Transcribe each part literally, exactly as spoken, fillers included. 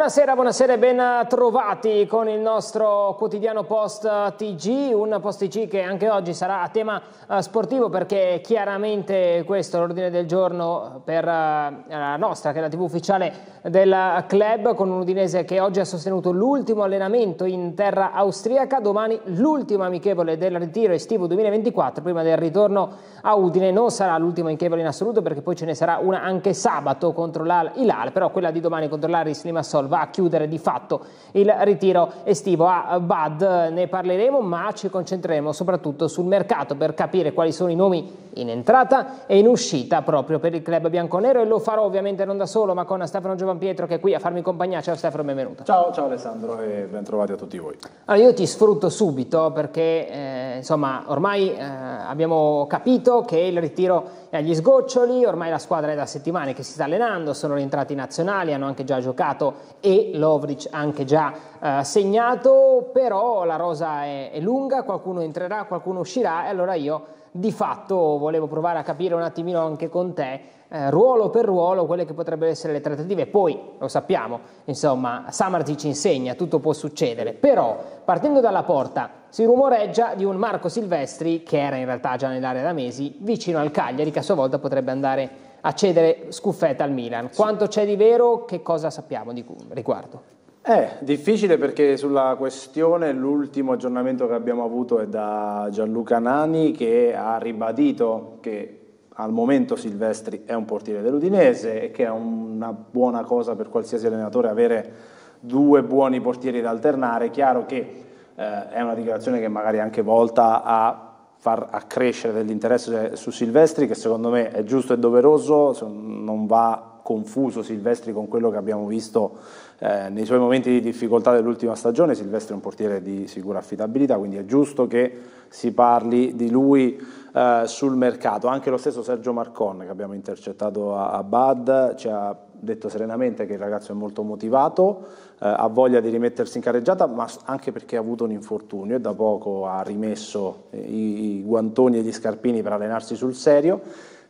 Buonasera, buonasera e ben trovati con il nostro quotidiano Post T G, un Post T G che anche oggi sarà a tema uh, sportivo, perché chiaramente questo è l'ordine del giorno per uh, la nostra, che è la tivù ufficiale del club, con un udinese che oggi ha sostenuto l'ultimo allenamento in terra austriaca, domani l'ultimo amichevole del ritiro estivo duemilaventiquattro, prima del ritorno a Udine. Non sarà l'ultimo amichevole in assoluto, perché poi ce ne sarà una anche sabato contro l'Al-Hilal, però quella di domani contro l'Aris Limassol va a chiudere di fatto il ritiro estivo a Bad. Ne parleremo, ma ci concentreremo soprattutto sul mercato per capire quali sono i nomi in entrata e in uscita proprio per il club bianconero, e lo farò ovviamente non da solo, ma con Stefano Giovanpietro, che è qui a farmi compagnia. Ciao Stefano, benvenuto. Ciao, ciao Alessandro e ben trovati a tutti voi. Allora, io ti sfrutto subito perché eh, insomma ormai eh, abbiamo capito che il ritiro è agli sgoccioli, ormai la squadra è da settimane che si sta allenando, sono rientrati nazionali, hanno anche già giocato e Lovric anche già eh, segnato, però la rosa è, è lunga, qualcuno entrerà, qualcuno uscirà, e allora io di fatto volevo provare a capire un attimino anche con te, eh, ruolo per ruolo, quelle che potrebbero essere le trattative. Poi lo sappiamo, insomma, Samardžić insegna, tutto può succedere, però partendo dalla porta si rumoreggia di un Marco Silvestri, che era in realtà già nell'area da mesi, vicino al Cagliari, che a sua volta potrebbe andare a cedere Scuffetta al Milan. Quanto c'è di vero? Che cosa sappiamo di riguardo? È difficile, perché sulla questione l'ultimo aggiornamento che abbiamo avuto è da Gianluca Nani, che ha ribadito che al momento Silvestri è un portiere dell'Udinese e che è una buona cosa per qualsiasi allenatore avere due buoni portieri da alternare. È chiaro che eh, è una dichiarazione che magari anche volta a far accrescere dell'interesse su Silvestri, che secondo me è giusto e doveroso, non va confuso Silvestri con quello che abbiamo visto eh, nei suoi momenti di difficoltà dell'ultima stagione. Silvestri è un portiere di sicura affidabilità, quindi è giusto che si parli di lui eh, sul mercato. Anche lo stesso Sergio Marcon, che abbiamo intercettato a, a Bad, ci ha detto serenamente che il ragazzo è molto motivato, eh, ha voglia di rimettersi in carreggiata, ma anche perché ha avuto un infortunio e da poco ha rimesso i, i guantoni e gli scarpini per allenarsi sul serio.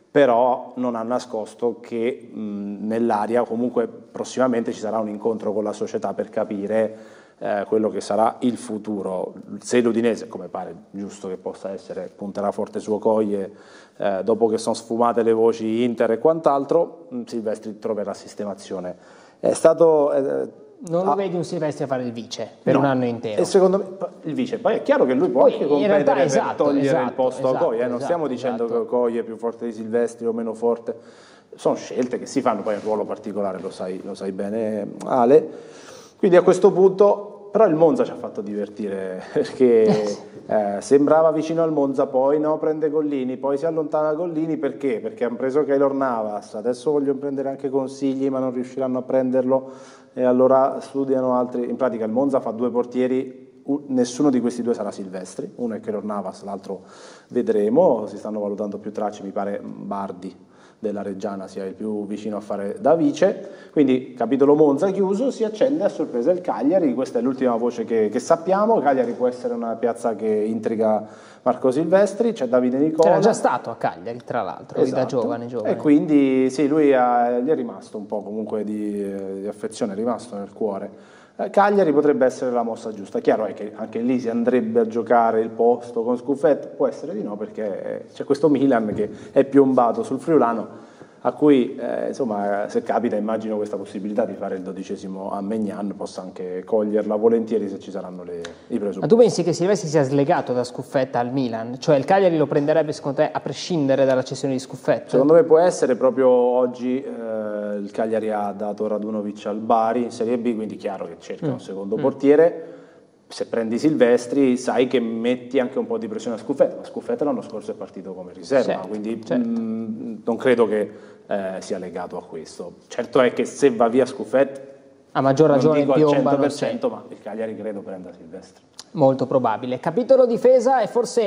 Però non ha nascosto che nell'aria comunque prossimamente ci sarà un incontro con la società per capire eh, quello che sarà il futuro. Se l'Udinese, come pare giusto che possa essere, punterà forte su Okoye, eh, dopo che sono sfumate le voci Inter e quant'altro, Silvestri troverà sistemazione. È stato... Eh, Non lo ah, vedi un Silvestri a fare il vice per no, un anno intero? E secondo me il vice, poi è chiaro che lui può poi anche competere per esatto, togliere esatto, il posto esatto, a Okoye, eh? non esatto, stiamo dicendo esatto. che Okoye è più forte di Silvestri o meno forte, sono scelte che si fanno, poi è un ruolo particolare, lo sai, lo sai bene Ale, quindi a questo punto, però il Monza ci ha fatto divertire, perché eh, sembrava vicino al Monza, poi no, prende Gollini, poi si allontana Gollini, perché? Perché hanno preso Keylor Navas, adesso vogliono prendere anche Consigli, ma non riusciranno a prenderlo, e allora studiano altri. In pratica il Monza fa due portieri, nessuno di questi due sarà Silvestri, uno è Keylor Navas, l'altro vedremo, si stanno valutando più tracce, mi pare Bardi della Reggiana sia il più vicino a fare da vice. Quindi capitolo Monza chiuso, si accende a sorpresa il Cagliari, questa è l'ultima voce che, che sappiamo. Cagliari può essere una piazza che intriga Marco Silvestri, c'è Davide Nicola. Era già stato a Cagliari, tra l'altro, esatto, da giovane, giovane. E quindi sì, lui ha, gli è rimasto un po' comunque di, di affezione, è rimasto nel cuore. Cagliari potrebbe essere la mossa giusta. Chiaro è che anche lì si andrebbe a giocare il posto con Scuffetta, può essere di no, perché c'è questo Milan che è piombato sul friulano, a cui eh, insomma, se capita, immagino questa possibilità di fare il dodicesimo a Maignan possa anche coglierla volentieri se ci saranno le, i presupposti. Ma tu pensi che Silvestri sia slegato da Scuffetta al Milan? Cioè il Cagliari lo prenderebbe secondo te a prescindere dalla cessione di Scuffetta? Secondo me può essere. Proprio oggi eh, il Cagliari ha dato Radunovic al Bari in Serie B, quindi chiaro che cerca mm. un secondo mm. portiere. Se prendi Silvestri sai che metti anche un po' di pressione a Scuffetta, ma Scuffetta l'anno scorso è partito come riserva, certo, quindi certo. mh, non credo che eh, sia legato a questo. Certo è che se va via Scuffetta, a maggior ragione non dico al cento per sì. cento, ma il Cagliari credo prenda Silvestri. Molto probabile. Capitolo difesa è forse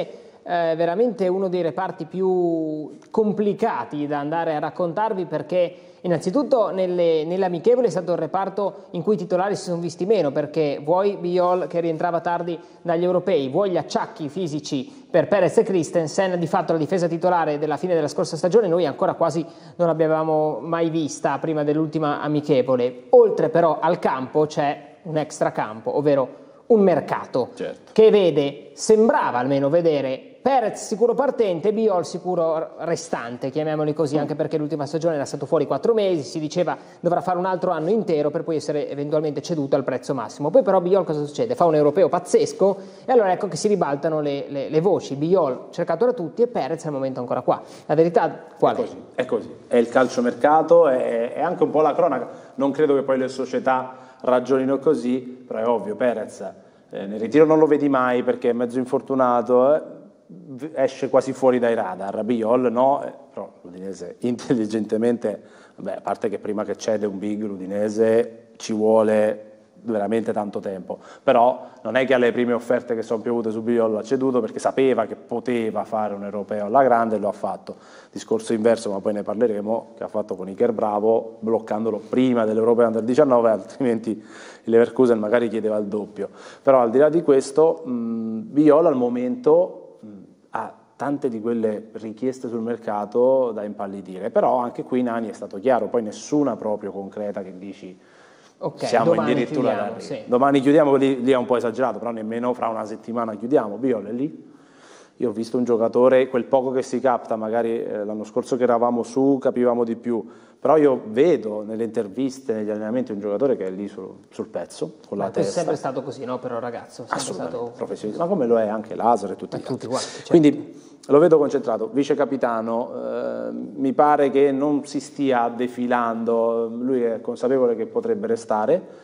eh, veramente uno dei reparti più complicati da andare a raccontarvi, perché innanzitutto nelle, nelle amichevoli è stato il reparto in cui i titolari si sono visti meno, perché vuoi Biol che rientrava tardi dagli europei, vuoi gli acciacchi fisici per Perez e Christensen, di fatto la difesa titolare della fine della scorsa stagione noi ancora quasi non l'abbiamo mai vista prima dell'ultima amichevole. Oltre però al campo c'è un extracampo, ovvero un mercato, certo, che vede, sembrava almeno vedere, Perez sicuro partente, Biol sicuro restante, chiamiamoli così, mm. anche perché l'ultima stagione era stato fuori quattro mesi, si diceva dovrà fare un altro anno intero per poi essere eventualmente ceduto al prezzo massimo. Poi però Biol cosa succede? Fa un europeo pazzesco e allora ecco che si ribaltano le, le, le voci. Biol cercato da tutti e Perez al momento ancora qua. La verità qual è? È così, è così. È il calciomercato, è, è anche un po' la cronaca. Non credo che poi le società ragionino così, però è ovvio, Perez eh, nel ritiro non lo vedi mai perché è mezzo infortunato, eh, esce quasi fuori dai radar. Biol no, eh, però l'Udinese intelligentemente, vabbè, a parte che prima che cede un big l'Udinese ci vuole veramente tanto tempo, però non è che alle prime offerte che sono piovute su Biol l'ha ceduto perché sapeva che poteva fare un europeo alla grande e lo ha fatto. Discorso inverso, ma poi ne parleremo, che ha fatto con Iker Bravo bloccandolo prima dell'europeo under diciannove, altrimenti il Leverkusen magari chiedeva il doppio. Però al di là di questo mh, Biol al momento mh, ha tante di quelle richieste sul mercato da impallidire, però anche qui Nani è stato chiaro, poi nessuna proprio concreta che dici okay, siamo addirittura chiudiamo, sì. Domani chiudiamo, lì, lì è un po' esagerato, però nemmeno fra una settimana chiudiamo. Biol è lì. Io ho visto un giocatore, quel poco che si capta, magari eh, l'anno scorso che eravamo su capivamo di più, però io vedo nelle interviste, negli allenamenti un giocatore che è lì sul, sul pezzo, con la ma testa. È sempre stato così, no? Però ragazzo, è sempre stato professionista, ma come lo è anche Lazaro e tutti gli altri. Tutti quanti, certo. Quindi lo vedo concentrato, vice capitano, eh, mi pare che non si stia defilando, lui è consapevole che potrebbe restare.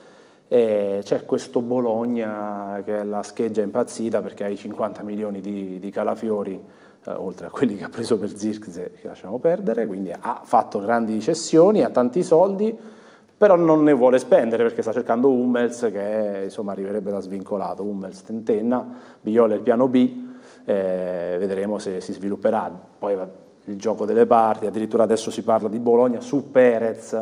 E c'è questo Bologna che è la scheggia impazzita perché ha i cinquanta milioni di, di Calafiori, eh, oltre a quelli che ha preso per Zirkzee, che lasciamo perdere, quindi ha fatto grandi cessioni, ha tanti soldi, però non ne vuole spendere perché sta cercando Hummels che insomma arriverebbe da svincolato. Hummels tentenna, Biol è il piano B, eh, vedremo se si svilupperà. Poi il gioco delle parti, addirittura adesso si parla di Bologna su Perez,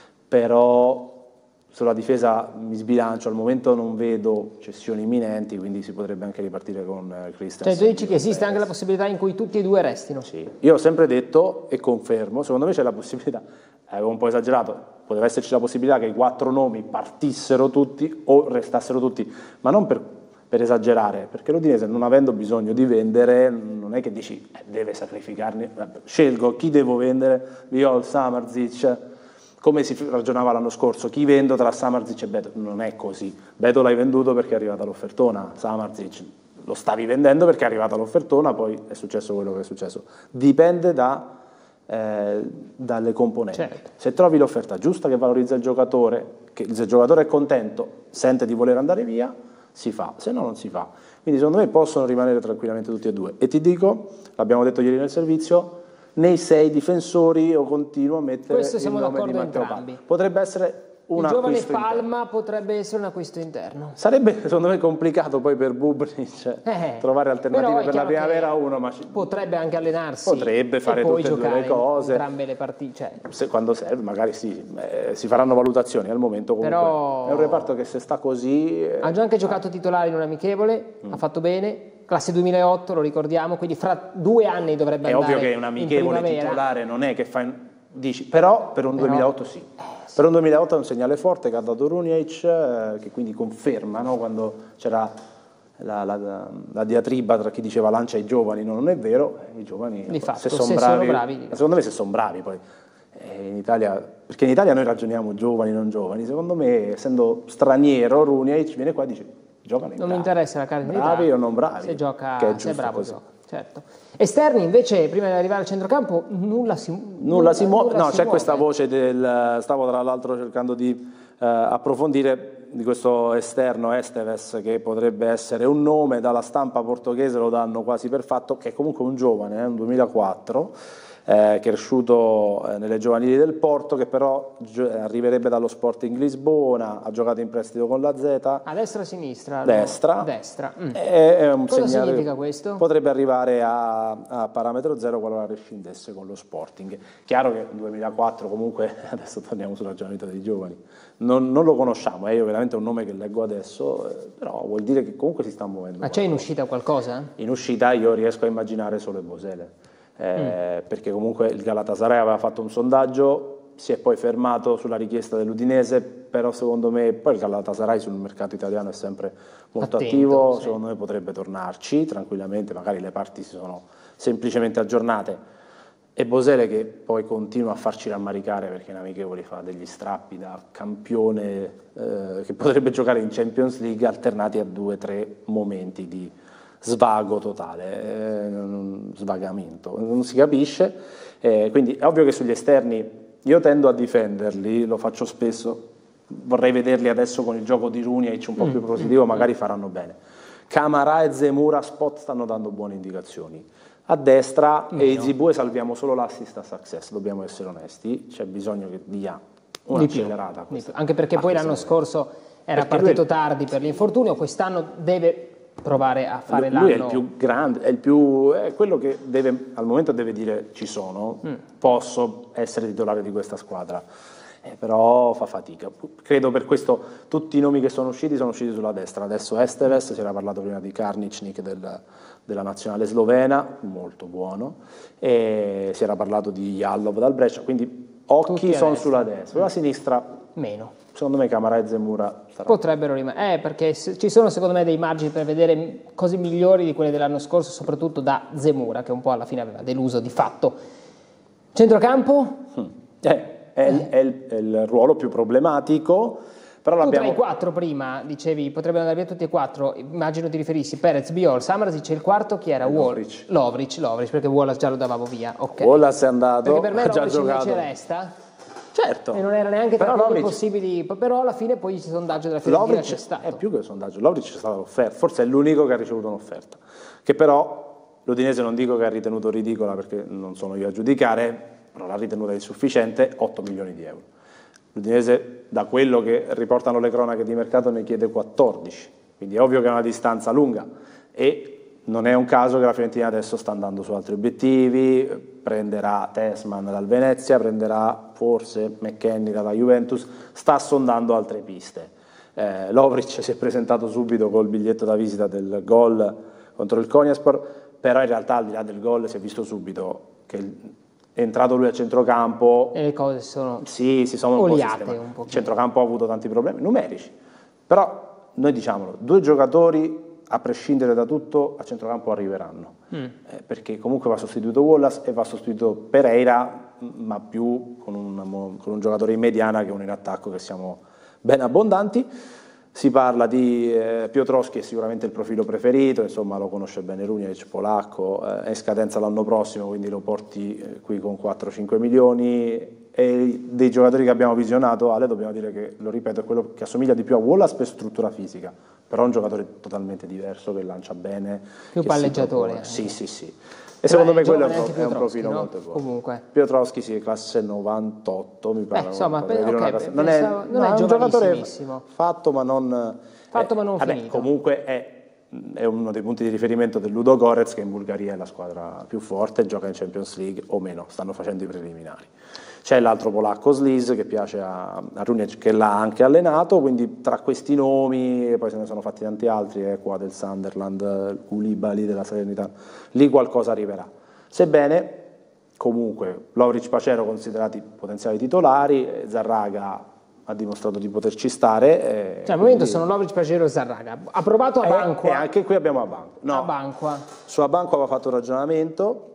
però sulla difesa mi sbilancio, al momento non vedo cessioni imminenti, quindi si potrebbe anche ripartire con Christensen. Cioè tu dici che esiste anche la possibilità in cui tutti e due restino? Sì, io ho sempre detto e confermo, secondo me c'è la possibilità, avevo un po' esagerato, poteva esserci la possibilità che i quattro nomi partissero tutti o restassero tutti, ma non per, per esagerare, perché l'Udinese non avendo bisogno di vendere, non è che dici eh, deve sacrificarne, scelgo chi devo vendere, Biol, Samardžić, come si ragionava l'anno scorso, chi vendo tra Samardžić e Beto? Non è così. Beto l'hai venduto perché è arrivata l'offertona, Samardžić lo stavi vendendo perché è arrivata l'offertona, poi è successo quello che è successo. Dipende da, eh, dalle componenti. Certo. Se trovi l'offerta giusta che valorizza il giocatore, che se il giocatore è contento, sente di voler andare via, si fa, se no non si fa. Quindi secondo me possono rimanere tranquillamente tutti e due. E ti dico, l'abbiamo detto ieri nel servizio, nei sei difensori io continuo a mettere questo il nome di Matteo Palma. Potrebbe essere un il giovane acquisto Palma interno. Potrebbe essere un acquisto interno. Sarebbe secondo me complicato poi per Bubnic eh, trovare alternative per la primavera uno, ma potrebbe anche allenarsi, potrebbe fare tutte e due le cose, entrambe le partite, cioè. Se, quando serve magari sì, eh, si faranno valutazioni, al momento comunque però è un reparto che se sta così eh, ha già anche giocato titolare in un amichevole, mm. ha fatto bene, classe duemilaotto, lo ricordiamo, quindi fra due anni dovrebbe è andare. È ovvio che un amichevole titolare non è che fa in, dici, però per un però, duemilaotto sì. Eh, sì. Per un duemilaotto è un segnale forte che ha dato Runjaic, eh, che quindi conferma, no? Quando c'era la, la, la, la diatriba tra chi diceva lancia i giovani, no, non è vero, i giovani di fatto, se, son se bravi, sono bravi, secondo me se sono bravi poi. In Italia, perché in Italia noi ragioniamo giovani, non giovani, secondo me essendo straniero Runjaic viene qua e dice giocano in non mi interessa la carne bravi o non bravi, se gioca, che è se è bravo così. Gioca, certo. Esterni invece prima di arrivare al centrocampo nulla si nulla, nulla si muove, no, c'è muove. questa voce del, stavo tra l'altro cercando di uh, approfondire di questo esterno Esteves che potrebbe essere un nome, dalla stampa portoghese lo danno quasi per fatto, che è comunque un giovane, eh, un duemilaquattro, eh, cresciuto eh, nelle giovanili del Porto, che però arriverebbe dallo Sporting Lisbona, ha giocato in prestito con la Z. A destra o a sinistra? Destra. Destra. Mm. È, è un Cosa segnale, significa questo? Potrebbe arrivare a, a parametro zero qualora rescindesse con lo Sporting. Chiaro che nel duemilaquattro comunque, adesso torniamo sul ragionamento dei giovani, non, non lo conosciamo, è eh, veramente un nome che leggo adesso, eh, però vuol dire che comunque si sta muovendo. Ma c'è in uscita qualcosa? In uscita io riesco a immaginare solo Bosele, eh, mm. perché comunque il Galatasaray aveva fatto un sondaggio, si è poi fermato sulla richiesta dell'Udinese, però secondo me poi il Galatasaray sul mercato italiano è sempre molto Attento, attivo, sì. Secondo me potrebbe tornarci tranquillamente, magari le parti si sono semplicemente aggiornate. E Bosele che poi continua a farci rammaricare perché in amichevoli fa degli strappi da campione eh, che potrebbe giocare in Champions League alternati a due o tre momenti di svago totale, eh, svagamento, non si capisce, eh, quindi è ovvio che sugli esterni io tendo a difenderli, lo faccio spesso, vorrei vederli adesso con il gioco di Runiaic un po' più positivo, magari faranno bene. Camara e Zemura Spot stanno dando buone indicazioni. A destra Meno. e Izibue salviamo solo l'assist a success, dobbiamo essere onesti, c'è bisogno che dia un'accelerata. Anche perché poi l'anno scorso era perché partito lui... tardi per l'infortunio, quest'anno deve provare a fare l'anno. Lui è il più grande, è, il più, è quello che deve, al momento deve dire ci sono, mm. posso essere titolare di questa squadra. Eh, però fa fatica, credo per questo tutti i nomi che sono usciti sono usciti sulla destra, adesso Esteves, si era parlato prima di Karničnik del, della nazionale slovena, molto buono, e si era parlato di Jalov dal Brescia, quindi occhi sono sulla destra, sulla sinistra meno. Secondo me Camara e Zemura saranno. Potrebbero rimanere, eh, perché ci sono secondo me dei margini per vedere cose migliori di quelle dell'anno scorso, soprattutto da Zemura, che un po' alla fine aveva deluso di fatto. Centrocampo? Hmm. Eh. È, il, è, il, è il ruolo più problematico, però tu l'abbiamo... tra i quattro prima dicevi potrebbero andare via tutti e quattro, immagino ti riferissi Perez, Biol, Samardžić, e il quarto chi era? Lovric. Lovric, Lovric, perché Wallace già lo davamo via. Okay. Wallace è andato, perché per me ha già Lovric giocato. invece resta. Certo. E non era neanche tra però quelli possibili, però alla fine poi il sondaggio della Fiorentina c'è stato. È più che il sondaggio, Lovric c'è stata l'offerta, forse è l'unico che ha ricevuto un'offerta, che però l'Udinese non dico che ha ritenuto ridicola perché non sono io a giudicare, però l'ha ritenuta insufficiente, otto milioni di euro. L'Udinese, da quello che riportano le cronache di mercato, ne chiede quattordici, quindi è ovvio che è una distanza lunga e non è un caso che la Fiorentina adesso sta andando su altri obiettivi, prenderà Tessman dal Venezia, prenderà forse McKennie dalla Juventus, sta sondando altre piste. Eh, Lovric si è presentato subito col biglietto da visita del gol contro il Konyaspor, però in realtà al di là del gol si è visto subito che il, è entrato lui a centrocampo e le cose sono sì, si sono un oliate po' un po'. Il centrocampo ha avuto tanti problemi numerici, però noi diciamolo, due giocatori a prescindere da tutto a centrocampo arriveranno, mm. eh, perché comunque va sostituito Wallace e va sostituito Pereira, ma più con un, con un giocatore in mediana che uno in attacco, che siamo ben abbondanti. Si parla di eh, Piotrowski, è sicuramente il profilo preferito, insomma lo conosce bene Runiaic, polacco, eh, è in scadenza l'anno prossimo, quindi lo porti eh, qui con quattro cinque milioni. E dei giocatori che abbiamo visionato, Ale, dobbiamo dire che, lo ripeto, è quello che assomiglia di più a Wallace per struttura fisica, però è un giocatore totalmente diverso, che lancia bene, più palleggiatore. Sì, sì, sì. E secondo me quello è un, è un profilo no? molto buono. Comunque. Piotrowski sì, classe novantotto, mi pare. Beh, insomma, per, okay, okay, classe, non è, non no, è, è un giocatore fatto ma non, fatto eh, ma non vabbè, finito. Comunque è, è uno dei punti di riferimento del Ludo Gorez, che in Bulgaria è la squadra più forte, gioca in Champions League o meno, stanno facendo i preliminari. C'è l'altro polacco Sliz che piace a, a Runiaic, che l'ha anche allenato, quindi tra questi nomi, poi se ne sono fatti tanti altri, eh, qua del Sunderland, Koulibaly della Salernitana, lì qualcosa arriverà. Sebbene, comunque, Lovric, Pacero considerati potenziali titolari, Zarraga ha dimostrato di poterci stare. Eh, cioè al momento sono Lovric, Pacero e Zarraga. Ha provato Abanqua. E anche qui abbiamo Abanqua. No, Abanqua. Su Abanqua aveva fatto un ragionamento,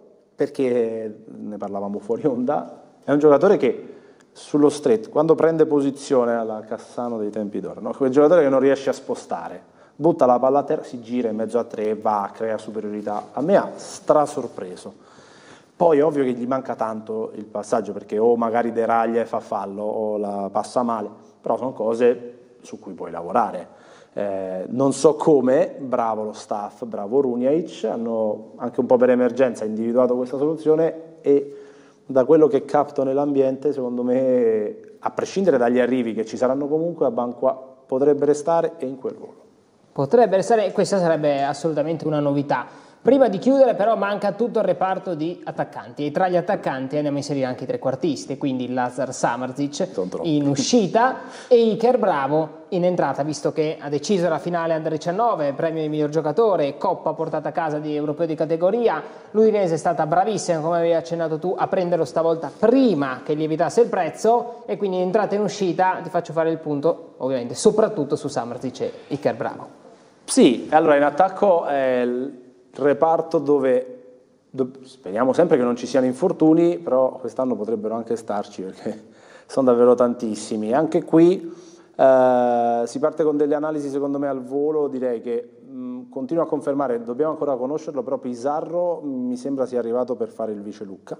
perché ne parlavamo fuori onda, è un giocatore che sullo stretto, quando prende posizione alla Cassano dei tempi d'oro, no? Quel giocatore che non riesce a spostare, butta la palla a terra, si gira in mezzo a tre, va, crea superiorità. A me ha strasorpreso. Poi è ovvio che gli manca tanto il passaggio, perché o magari deraglia e fa fallo o la passa male, però sono cose su cui puoi lavorare. Eh, non so come, bravo lo staff, bravo Runiaic, hanno anche un po' per emergenza individuato questa soluzione e da quello che capto nell'ambiente, secondo me, a prescindere dagli arrivi che ci saranno comunque, Abanqua potrebbe restare e in quel ruolo. Potrebbe restare, questa sarebbe assolutamente una novità. Prima di chiudere però manca tutto il reparto di attaccanti e tra gli attaccanti andiamo a inserire anche i trequartisti, quindi Lazar Samardžić in uscita e Iker Bravo in entrata, visto che ha deciso la finale Under diciannove, premio di miglior giocatore, coppa portata a casa di europeo di categoria. L'Udinese è stata bravissima, come avevi accennato tu, a prenderlo stavolta prima che lievitasse il prezzo e quindi in entrata e in uscita ti faccio fare il punto, ovviamente, soprattutto su Samardžić e Iker Bravo. Sì, allora in attacco è il reparto dove, dove speriamo sempre che non ci siano infortuni, però quest'anno potrebbero anche starci perché sono davvero tantissimi. Anche qui eh, si parte con delle analisi secondo me al volo, direi che mh, continuo a confermare, dobbiamo ancora conoscerlo, però Pizarro mi sembra sia arrivato per fare il vice Lucca,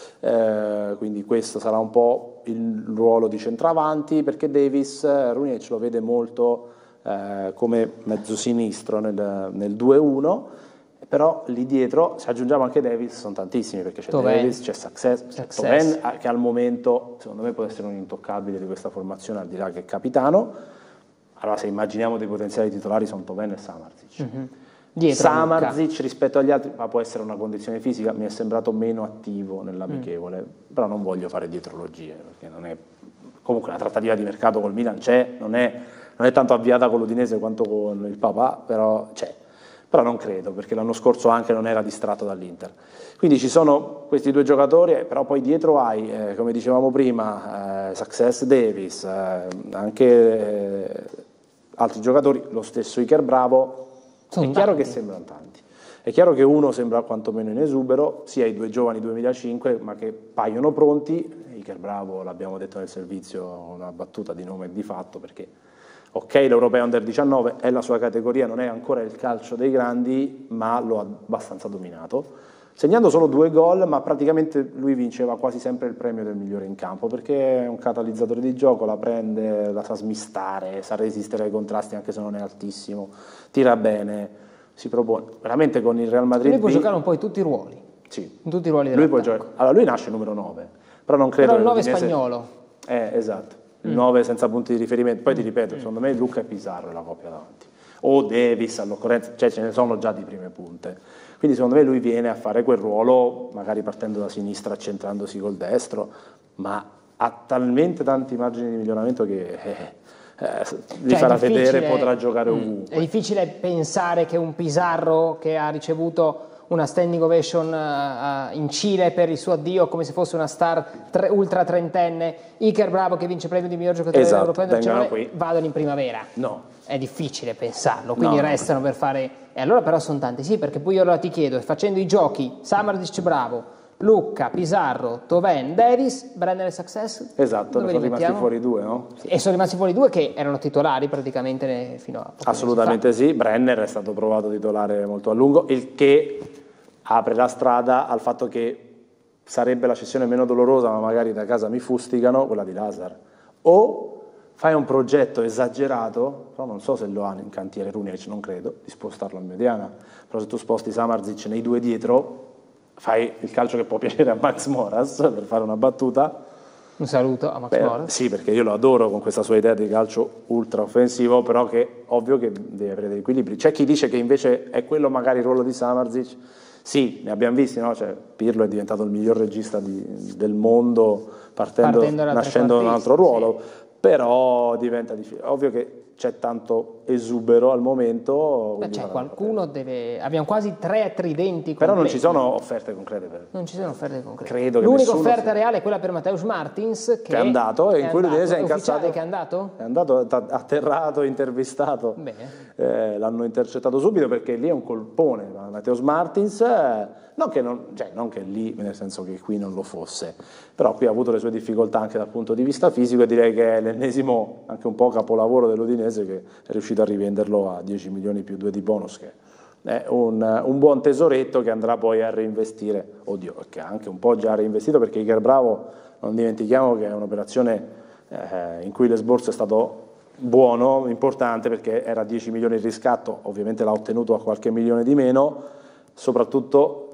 eh, quindi questo sarà un po' il ruolo di centravanti, perché Davis, Runjec lo vede molto eh, come mezzo sinistro nel, nel due uno, però lì dietro, se aggiungiamo anche Davis, sono tantissimi, perché c'è Davis, c'è Success, c'è Toven, che al momento secondo me può essere un intoccabile di questa formazione, al di là che è capitano. Allora se immaginiamo dei potenziali titolari sono Toven e Samardžić. Mm-hmm. Samardžić rispetto agli altri, ma può essere una condizione fisica, mi è sembrato meno attivo nell'amichevole, mm. però non voglio fare dietrologie, perché non è, comunque la trattativa di mercato col Milan c'è, non è, non è tanto avviata con l'Udinese quanto con il papà, però c'è. Però non credo, perché l'anno scorso anche non era distratto dall'Inter. Quindi ci sono questi due giocatori, però poi dietro hai, eh, come dicevamo prima, eh, Success, Davis, eh, anche eh, altri giocatori, lo stesso Iker Bravo. Sono è chiaro tanti. Che sembrano tanti. È chiaro che uno sembra quantomeno in esubero, sia i due giovani duemilacinque, ma che paiono pronti. Iker Bravo, l'abbiamo detto nel servizio, una battuta di nome e di fatto, perché ok, l'Europeo Under diciannove è la sua categoria, non è ancora il calcio dei grandi, ma lo ha abbastanza dominato, segnando solo due gol, ma praticamente lui vinceva quasi sempre il premio del migliore in campo, perché è un catalizzatore di gioco, la prende, la sa smistare, sa resistere ai contrasti anche se non è altissimo, tira bene, si propone. Veramente con il Real Madrid... Lui può B, giocare un po' in tutti i ruoli. Sì. In tutti i ruoli lui può giocare. Allora lui nasce numero nove, però non credo... Però il nove l'Udinese... spagnolo. Eh, esatto. Il nove senza punti di riferimento, poi ti ripeto, secondo me Lucca e Pizarro è la coppia davanti, o Davis all'occorrenza, cioè ce ne sono già di prime punte, quindi secondo me lui viene a fare quel ruolo, magari partendo da sinistra, accentrandosi col destro, ma ha talmente tanti margini di miglioramento che eh, eh, li cioè, farà vedere, potrà giocare ovunque. È difficile pensare che un Pizarro che ha ricevuto una standing ovation uh, in Cile per il suo addio come se fosse una star tre, ultra trentenne, Iker Bravo che vince premio di miglior giocatore esatto, europeo, vadano in primavera. No. È difficile pensarlo, quindi no, restano no. per fare... E allora però sono tanti, sì, perché poi io allora ti chiedo, facendo i giochi, Samardžić Bravo, Lucca, Pizarro, Toven, Davis, Brenner e Success. Esatto, ne sono rimasti fuori due, no? Sì. E sono rimasti fuori due che erano titolari praticamente fino a... Assolutamente sì, Brenner è stato provato titolare molto a lungo, il che apre la strada al fatto che sarebbe la cessione meno dolorosa, ma magari da casa mi fustigano, quella di Lazar. O fai un progetto esagerato, però non so se lo ha in cantiere Runjec, non credo, di spostarlo a mediana, però se tu sposti Samardžić nei due dietro, fai il calcio che può piacere a Max Moras, per fare una battuta. Un saluto a Max Beh, Moras. Sì, perché io lo adoro con questa sua idea di calcio ultra offensivo, però che ovvio che deve avere dei equilibri. C'è chi dice che invece è quello magari il ruolo di Samardžić. Sì, ne abbiamo visti, no? Cioè, Pirlo è diventato il miglior regista di, del mondo partendo, partendo nascendo da un altro ruolo, sì. Però diventa difficile. Ovvio che c'è tanto esubero al momento. Beh, c'è qualcuno deve... Abbiamo quasi tre tridenti completi. Però non ci sono offerte concrete per... Non ci sono offerte concrete. Credo che l'unica offerta sia... reale è quella per Mateusz Martins che, che è andato e in cui l'Udinese è incazzato. Che è andato? È andato, atterrato, intervistato. Bene. Eh, l'hanno intercettato subito perché lì è un colpone. Mateusz Martins, eh, non, che non, cioè, non che lì, nel senso che qui non lo fosse, però qui ha avuto le sue difficoltà anche dal punto di vista fisico e direi che è l'ennesimo anche un po' capolavoro dell'Udinese che è riuscito a rivenderlo a dieci milioni più due di bonus, che è un, un buon tesoretto che andrà poi a reinvestire, oddio, che ha anche un po' già reinvestito, perché Iker Bravo, non dimentichiamo che è un'operazione eh, in cui l'esborso è stato buono, importante, perché era dieci milioni il riscatto, ovviamente l'ha ottenuto a qualche milione di meno, soprattutto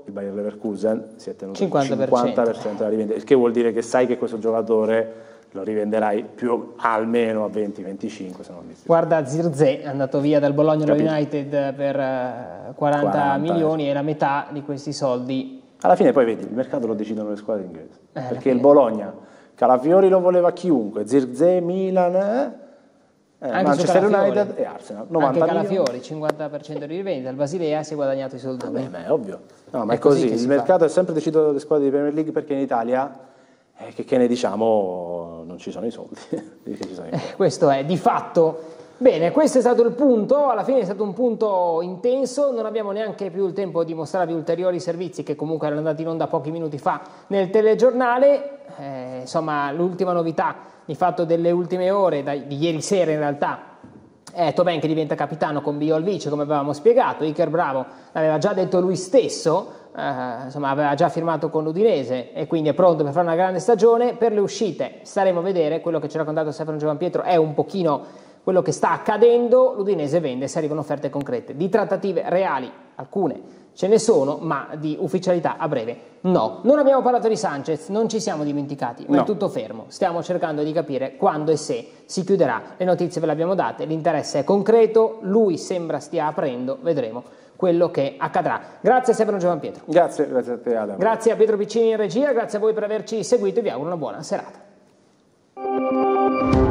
il Bayer Leverkusen si è tenuto cinquanta per cento. il cinquanta per cento della rivendita, il che vuol dire che sai che questo giocatore lo rivenderai più almeno a venti venticinque, se non di più. Guarda, Zirkzee è andato via dal Bologna Capito. United per quaranta, quaranta milioni e la metà di questi soldi. Alla fine poi vedi, il mercato lo decidono le squadre inglesi, Eh, perché fine. il Bologna, Calafiori lo voleva chiunque, Zirkzee, Milan, eh, eh, Anche Manchester su Calafiori. United e Arsenal. novanta Anche milioni. Calafiori, cinquanta per cento di rivendita, il Basilea si è guadagnato i soldi. Vabbè, ma è ovvio. No, ma È è così, così che il si mercato fa. è sempre deciso dalle squadre di Premier League, perché in Italia, eh, che, che ne diciamo, non ci sono i soldi. Che ci sono i soldi. Questo è di fatto. Bene, questo è stato il punto, alla fine è stato un punto intenso, non abbiamo neanche più il tempo di mostrarvi ulteriori servizi che comunque erano andati in onda pochi minuti fa nel telegiornale. Eh, insomma, l'ultima novità di fatto delle ultime ore, da, di ieri sera in realtà, è Thauvin che diventa capitano con Biol vice, come avevamo spiegato. Iker Bravo l'aveva già detto lui stesso, eh, insomma aveva già firmato con l'Udinese e quindi è pronto per fare una grande stagione. Per le uscite staremo a vedere, quello che ci ha raccontato Stefano Giovanpietro è un pochino quello che sta accadendo. L'Udinese vende se arrivano offerte concrete. Di trattative reali alcune ce ne sono, ma di ufficialità a breve no. Non abbiamo parlato di Sanchez, non ci siamo dimenticati, ma No. è tutto fermo. Stiamo cercando di capire quando e se si chiuderà. Le notizie ve le abbiamo date, l'interesse è concreto, lui sembra stia aprendo, vedremo quello che accadrà. Grazie a Stefano Giovanpietro. Grazie, grazie a te Adam. Grazie a Pietro Piccini in regia, grazie a voi per averci seguito e vi auguro una buona serata.